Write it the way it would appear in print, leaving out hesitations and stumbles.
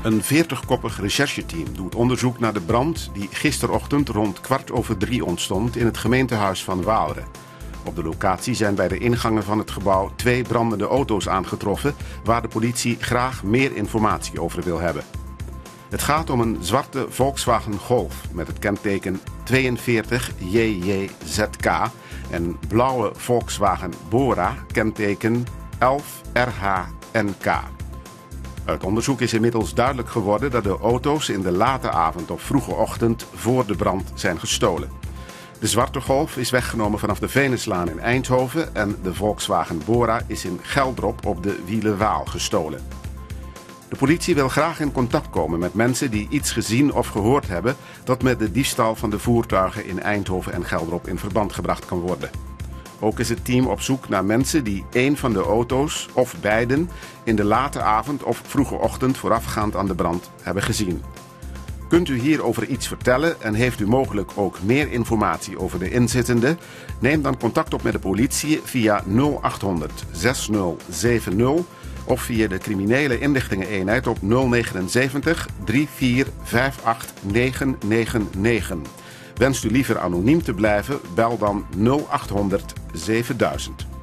Een 40-koppig rechercheteam doet onderzoek naar de brand die gisterochtend rond 2:15 ontstond in het gemeentehuis van Waalre. Op de locatie zijn bij de ingangen van het gebouw 2 brandende auto's aangetroffen waar de politie graag meer informatie over wil hebben. Het gaat om een zwarte Volkswagen Golf met het kenteken 42JJZK en blauwe Volkswagen Bora kenteken 11RH-NK. Uit onderzoek is inmiddels duidelijk geworden dat de auto's in de late avond of vroege ochtend voor de brand zijn gestolen. De zwarte Golf is weggenomen vanaf de Venuslaan in Eindhoven en de Volkswagen Bora is in Geldrop op de Wielenwaal gestolen. De politie wil graag in contact komen met mensen die iets gezien of gehoord hebben dat met de diefstal van de voertuigen in Eindhoven en Geldrop in verband gebracht kan worden. Ook is het team op zoek naar mensen die één van de auto's of beiden in de late avond of vroege ochtend voorafgaand aan de brand hebben gezien. Kunt u hierover iets vertellen en heeft u mogelijk ook meer informatie over de inzittenden? Neem dan contact op met de politie via 0800 6070 of via de criminele inlichtingeneenheid op 079 3458 999. Wenst u liever anoniem te blijven? Bel dan 0800 7000.